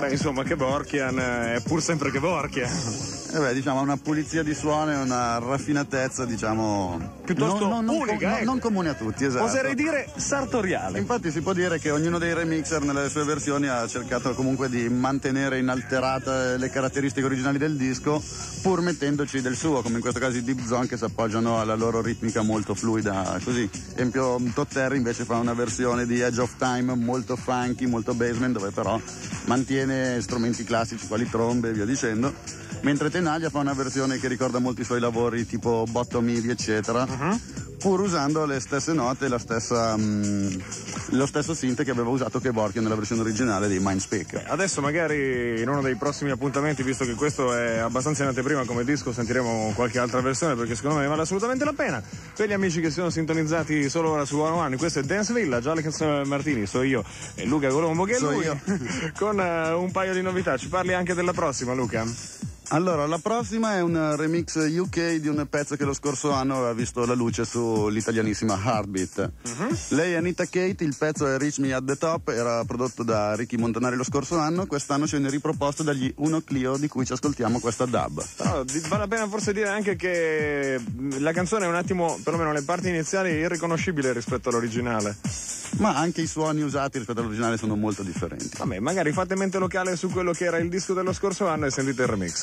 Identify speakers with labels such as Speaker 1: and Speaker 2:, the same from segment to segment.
Speaker 1: Beh, insomma, Kevorkian è pur sempre Kevorkian.
Speaker 2: Diciamo una pulizia di suono e una raffinatezza, diciamo,
Speaker 1: piuttosto unica,
Speaker 2: non comune a tutti, esatto.
Speaker 1: Oserei dire sartoriale.
Speaker 2: Infatti si può dire che ognuno dei remixer nelle sue versioni ha cercato comunque di mantenere inalterate le caratteristiche originali del disco, pur mettendoci del suo, come in questo caso i Deep Zone, che si appoggiano alla loro ritmica molto fluida, così. Esempio, Todd Terry invece fa una versione di Edge of Time molto funky, molto basement, dove però mantiene strumenti classici quali trombe e via dicendo, mentre Tenaglia fa una versione che ricorda molti suoi lavori tipo Bottom Ivy eccetera, pur usando le stesse note e lo stesso synth che aveva usato Kevorkian nella versione originale di Mindspeak.
Speaker 1: Adesso magari in uno dei prossimi appuntamenti, visto che questo è abbastanza in anteprima come disco, sentiremo qualche altra versione, perché secondo me vale assolutamente la pena. Per gli amici che sono sintonizzati solo ora su One One, questo è Dance Village, Alex Martini, so io, e Luca Colombo che è lui, con un paio di novità. Ci parli anche della prossima, Luca?
Speaker 2: Allora, la prossima è un remix UK di un pezzo che lo scorso anno aveva visto la luce sull'italianissima Heartbeat. Lei è Anita Kate, il pezzo è Reach Me at the Top, era prodotto da Ricky Montanari lo scorso anno, quest'anno ce ne è riproposto dagli Uno Clio, di cui ci ascoltiamo questa dub.
Speaker 1: Però vale la pena forse dire anche che la canzone è un attimo, perlomeno le parti iniziali, irriconoscibile rispetto all'originale.
Speaker 2: Ma anche i suoni usati rispetto all'originale sono molto differenti.
Speaker 1: Vabbè, magari fate mente locale su quello che era il disco dello scorso anno e sentite il remix.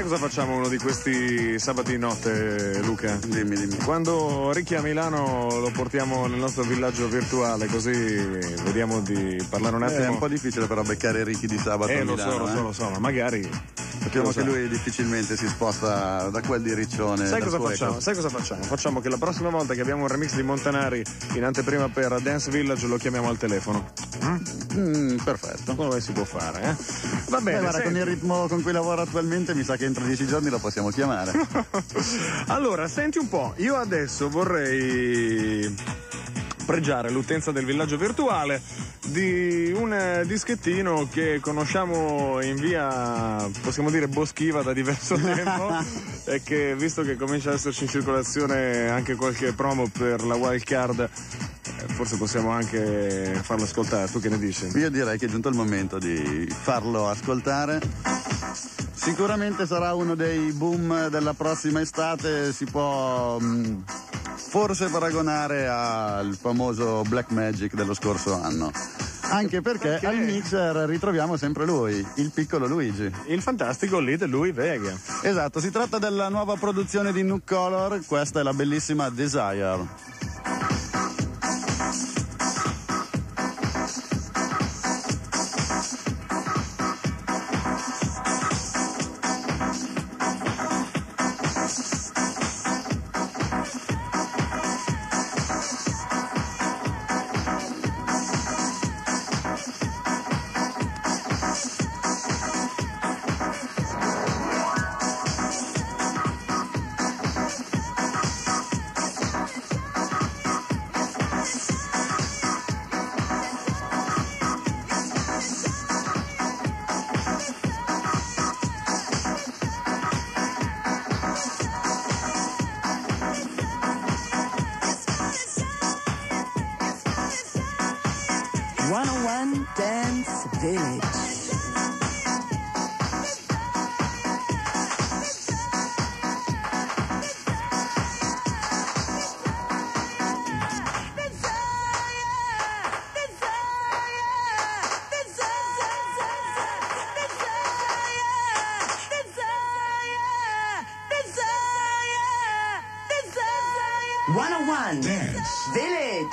Speaker 1: cosa facciamo uno di questi sabati notte, Luca?
Speaker 2: Dimmi.
Speaker 1: Quando Ricky a Milano lo portiamo nel nostro villaggio virtuale, così vediamo di parlare un attimo.
Speaker 2: È un po' difficile però beccare Ricky di sabato a Milano.
Speaker 1: Lo so, ma magari.
Speaker 2: Sappiamo che lui difficilmente si sposta da quel di Riccione.
Speaker 1: Sai cosa facciamo? Facciamo che la prossima volta che abbiamo un remix di Montanari in anteprima per Dance Village lo chiamiamo al telefono.
Speaker 2: Perfetto.
Speaker 1: Come si può fare, eh? Va bene.
Speaker 2: Guarda, con il ritmo con cui lavoro attualmente mi sa che entro 10 giorni lo possiamo chiamare.
Speaker 1: Allora, senti un po', io adesso vorrei pregiare l'utenza del villaggio virtuale di un dischettino che conosciamo in via, possiamo dire, boschiva da diverso tempo e che, visto che comincia ad esserci in circolazione anche qualche promo per la wild card, forse possiamo anche farlo ascoltare. Tu che ne dici?
Speaker 2: Io direi che è giunto il momento di farlo ascoltare. Sicuramente sarà uno dei boom della prossima estate, si può forse paragonare al famoso Black Magic dello scorso anno. Anche perché al mixer ritroviamo sempre lui, il piccolo Luigi.
Speaker 1: Il fantastico Little Louis Vega.
Speaker 2: Esatto, si tratta della nuova produzione di Nuke Color, questa è la bellissima Desire.
Speaker 3: Dance Village. Dance Village.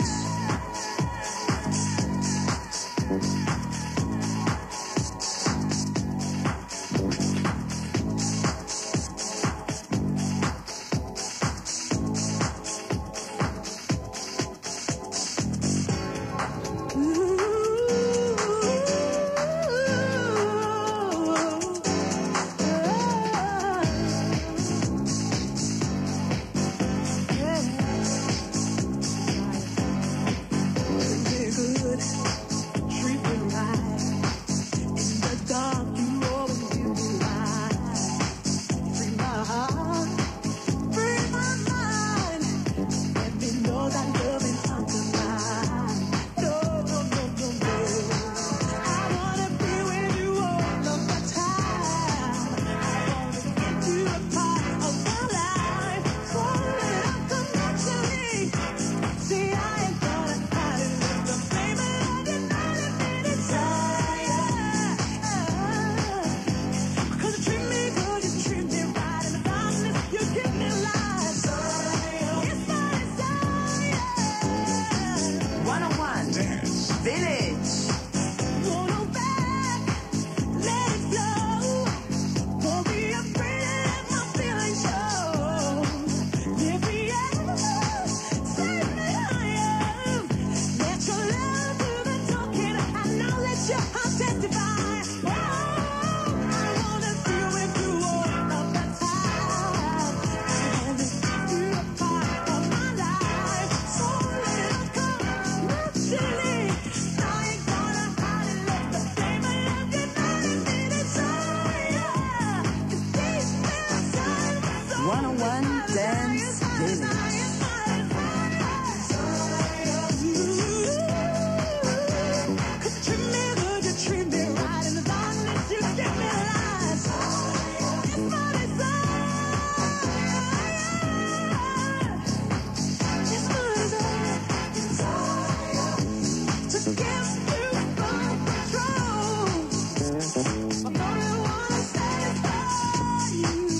Speaker 3: You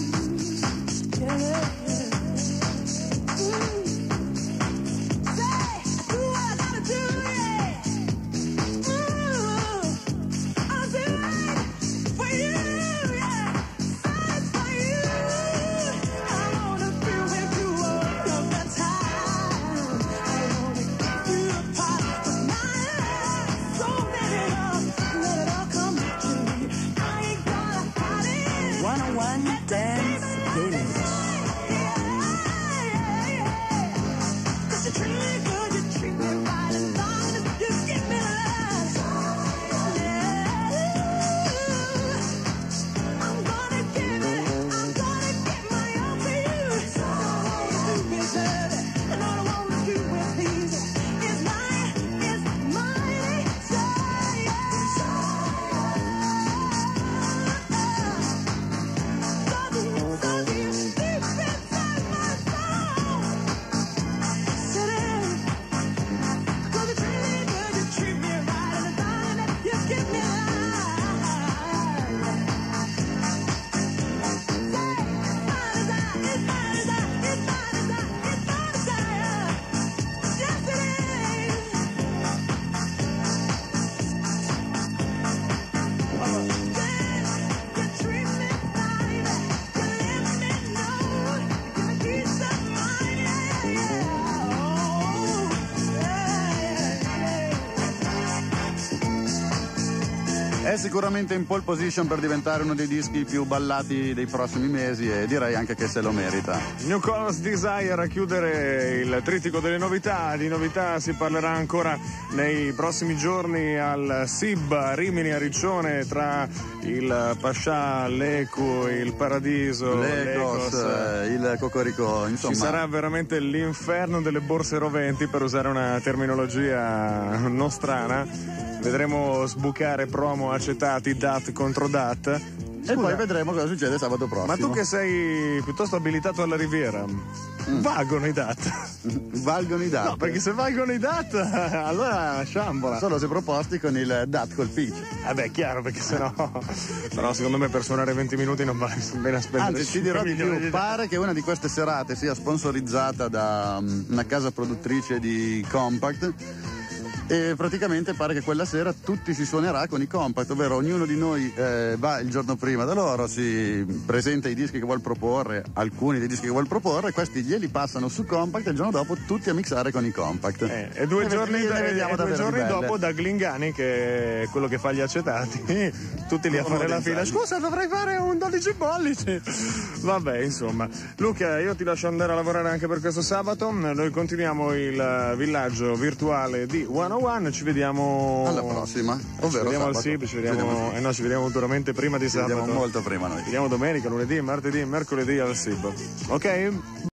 Speaker 2: È sicuramente in pole position per diventare uno dei dischi più ballati dei prossimi mesi e direi anche che se lo merita.
Speaker 1: New Colors Desire a chiudere il trittico delle novità. Di novità si parlerà ancora nei prossimi giorni al SIB a Rimini, a Riccione, tra il Pascià, l'Eco, il Paradiso,
Speaker 2: l'Ecos, il Cocorico, insomma.
Speaker 1: Ci sarà veramente l'inferno delle borse roventi, per usare una terminologia nostrana. Vedremo sbucare promo acetati DAT contro DAT.
Speaker 2: E poi vedremo cosa succede sabato prossimo.
Speaker 1: Ma tu che sei piuttosto abilitato alla Riviera, valgono i DAT?
Speaker 2: Valgono i DAT?
Speaker 1: No, perché se valgono i DAT, allora sciambola.
Speaker 2: Solo se proposti con il DAT col pitch.
Speaker 1: Vabbè, chiaro, perché sennò. Però secondo me per suonare 20 minuti non vale bene a spendere.
Speaker 2: Anzi, ti dirò di più, pare che una di queste serate sia sponsorizzata da una casa produttrice di compact. E praticamente pare che quella sera tutti si suonerà con i compact, ovvero ognuno di noi va il giorno prima da loro, si presenta i dischi che vuol proporre, alcuni dei dischi che vuol proporre, questi glieli passano su compact e il giorno dopo tutti a mixare con i compact.
Speaker 1: E due giorni dopo da Glingani, che è quello che fa gli acetati, tutti lì a fare la fila. Scusa, dovrei fare un 12 pollici. Vabbè, insomma. Luca, io ti lascio andare a lavorare anche per questo sabato. Noi continuiamo il villaggio virtuale di 101. Ci vediamo
Speaker 2: alla prossima, ovvero
Speaker 1: ci vediamo
Speaker 2: sabato.
Speaker 1: al SIB, ci vediamo duramente prima di sabato.
Speaker 2: Ci vediamo molto prima noi.
Speaker 1: Ci vediamo domenica, lunedì, martedì, mercoledì al SIB. Ok?